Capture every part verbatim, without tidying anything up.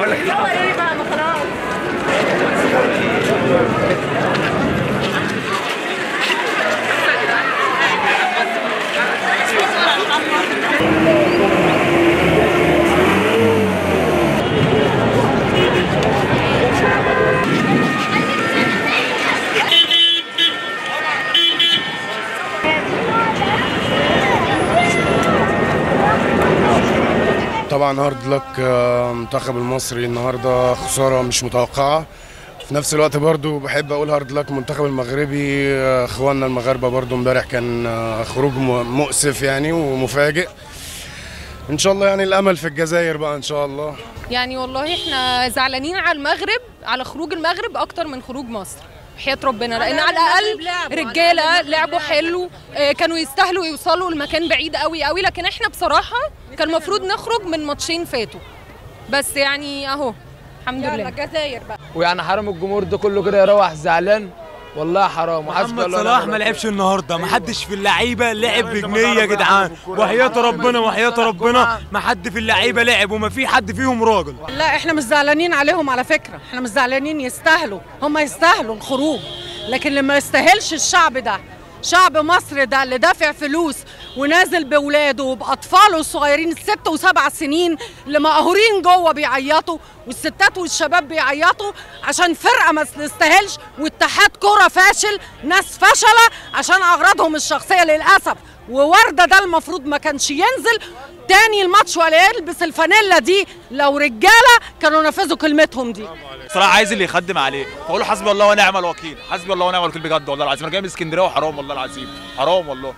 اقول لك ايه بقى ما خلاص. طبعا هارد لك المنتخب المصري النهارده، خساره مش متوقعه. في نفس الوقت برضو بحب اقول هارد لك المنتخب المغربي، اخواننا المغاربه برضو امبارح كان خروج مؤسف يعني ومفاجئ. ان شاء الله يعني الامل في الجزائر بقى ان شاء الله. يعني والله احنا زعلانين على المغرب، على خروج المغرب اكتر من خروج مصر حياة ربنا، لان على الاقل رجاله لعبوا حلو، كانوا يستاهلوا يوصلوا لمكان بعيد قوي قوي، لكن احنا بصراحه كان المفروض نخرج من ماتشين فاتوا، بس يعني اهو الحمد لله. الجزائر بقى، ويعني حرام الجمهور ده كله كده يروح زعلان، والله حرام. محمد صلاح ما لعبش النهارده، ما حدش في اللعيبه لعب بجنيه يا جدعان، وحياة ربنا وحياة ربنا ما حد في اللعيبه لعب، وما في حد فيهم راجل. لا احنا مش زعلانين عليهم على فكره، احنا مش زعلانين، يستاهلوا، هم يستاهلوا الخروج، لكن اللي ما يستاهلش الشعب ده، شعب مصر ده اللي دافع فلوس ونازل باولاده وباطفاله الصغيرين الست وسبع سنين اللي مقهورين جوه بيعيطوا، والستات والشباب بيعيطوا عشان فرقه ما تستاهلش، واتحاد كوره فاشل، ناس فشله عشان اغراضهم الشخصيه للاسف. وورده ده المفروض ما كانش ينزل تاني الماتش ولا يلبس الفانيلا دي، لو رجاله كانوا نفذوا كلمتهم دي. صراحه عايز اللي يخدم عليه، بقول له حسبي الله ونعم الوكيل، حسبي الله ونعم الوكيل بجد والله العظيم. انا جاي من اسكندريه وحرام والله العظيم، حرام والله.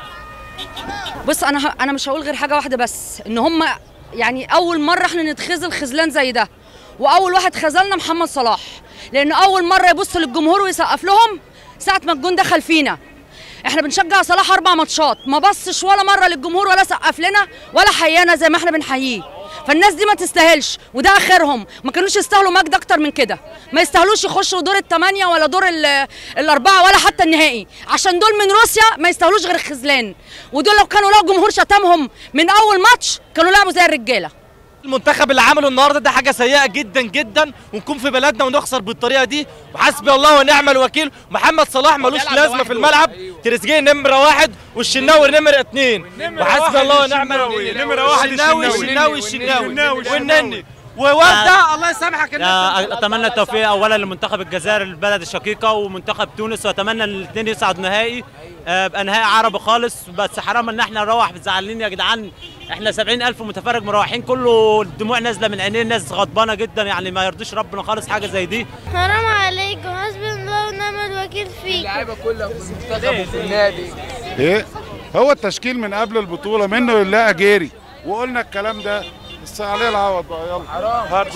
بص انا انا مش هقول غير حاجه واحده بس، ان هم يعني اول مره احنا نتخذل خذلان زي ده، واول واحد خذلنا محمد صلاح، لان اول مره يبص للجمهور ويسقف لهم ساعه ما الجون دخل فينا. احنا بنشجع صلاح اربع ماتشات، ما بصش ولا مره للجمهور ولا سقف لنا ولا حيانا زي ما احنا بنحييه. فالناس دي ما تستاهلش، وده اخرهم، ما كانوش يستاهلوا مجد اكتر من كده، ما يستاهلوش يخشوا دور الثمانيه ولا دور الاربعه ولا حتى النهائي، عشان دول من روسيا ما يستاهلوش غير الخذلان، ودول لو كانوا لقوا جمهور شتمهم من اول ماتش كانوا لعبوا زي الرجاله. المنتخب اللي عمله النهارده ده حاجه سيئه جدا جدا، ونكون في بلدنا ونخسر بالطريقه دي، وحسبي الله ونعم الوكيل. محمد صلاح ملوش لازمه في الملعب، تريزيجيه نمره واحد والشناوي نمره اثنين، وحسبي الله ونعم الوكيل. نمره واحد الشناوي الشناوي الشناوي والنني وورده. الله يسامحك. اتمنى التوفيق اولا لمنتخب الجزائر البلد الشقيقه ومنتخب تونس، واتمنى ان الاثنين يصعدوا نهائي، يبقى نهائي عربي خالص. بس حرام ان احنا نروح زعلانين يا جدعان، احنا سبعين ألف متفرج مروحين، كله الدموع نازله من عينين، ناس غضبانه جدا، يعني ما يرضيش ربنا خالص حاجه زي دي. حرام عليكم، حسبي الله ونعم الوكيل فيكم. اللعيبه كلها في المنتخب وفي النادي. ايه هو التشكيل من قبل البطوله منه لله اجيري، وقلنا الكلام ده بس عليه العوض بقى. يلا هارد.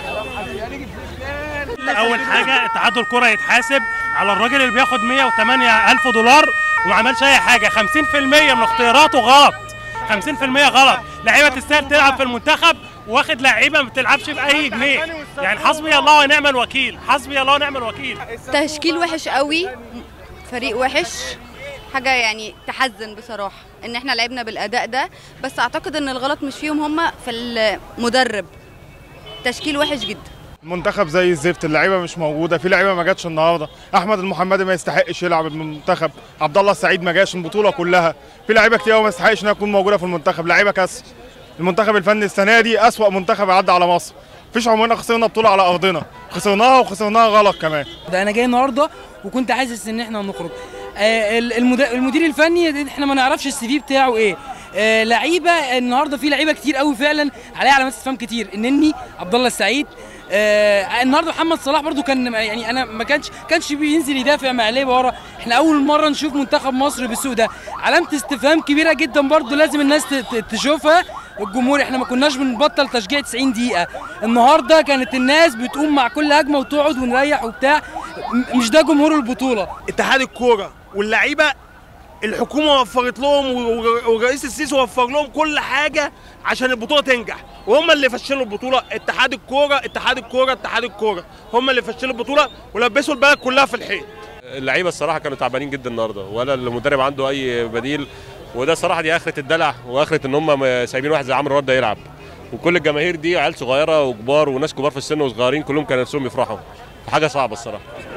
اول حاجه اتحاد الكره يتحاسب على الراجل اللي بياخد مية وتمانية ألف دولار وما عملش اي حاجه. خمسين في المية من اختياراته غلط، خمسين في المية غلط. لعيبه تستاهل تلعب في المنتخب، واخد لعيبه ما بتلعبش باي جنيه. يعني حسبي الله ونعم الوكيل، حسبي الله ونعم الوكيل. تشكيل وحش قوي، فريق وحش، حاجه يعني تحزن بصراحه ان احنا لعبنا بالاداء ده، بس اعتقد ان الغلط مش فيهم هم، في المدرب. تشكيل وحش جدا. المنتخب زي الزفت، اللعيبه مش موجوده، في لعيبه ما جاتش النهارده. احمد المحمدي ما يستحقش يلعب المنتخب، عبد الله السعيد ما جاش البطوله كلها، في لعيبه كتير قوي ما يستحقش انها تكون موجوده في المنتخب، لعيبه كسر. المنتخب الفني السنه دي اسوأ منتخب عدى على مصر، مفيش عمرنا خسرنا بطوله على ارضنا، خسرناها وخسرناها غلط كمان. ده انا جاي النهارده وكنت حاسس ان احنا هنخرج. آه المدير الفني احنا ما نعرفش السي في بتاعه ايه. آه لعيبه النهارده، في لعيبه كتير قوي فعلا عليها علامات استفهام كتير، النني، عبد الله السعيد. آه النهارده محمد صلاح برضو كان يعني انا ما كانش كانش بينزل يدافع مع لعيبه ورا. احنا اول مره نشوف منتخب مصر بالسوء ده، علامه استفهام كبيره جدا برضو لازم الناس تشوفها. الجمهور احنا ما كناش بنبطل تشجيع تسعين دقيقه، النهارده كانت الناس بتقوم مع كل هجمه وتقعد ونريح وبتاع. مش ده جمهور البطوله. اتحاد الكوره واللعيبه الحكومه وفرت لهم، ورئيس السيسي وفر لهم كل حاجه عشان البطوله تنجح، وهم اللي فشلوا البطوله. اتحاد الكوره اتحاد الكوره اتحاد الكوره هم اللي فشلوا البطوله ولبسوا البلد كلها في الحيط. اللعيبه الصراحه كانوا تعبانين جدا النهارده، ولا المدرب عنده اي بديل، وده الصراحه دي اخره الدلع واخره ان هم سايبين واحد زي عمرو ورده يلعب. وكل الجماهير دي عيال صغيره وكبار وناس كبار في السن وصغيرين كلهم كانوا نفسهم يفرحوا. حاجه صعبه الصراحه.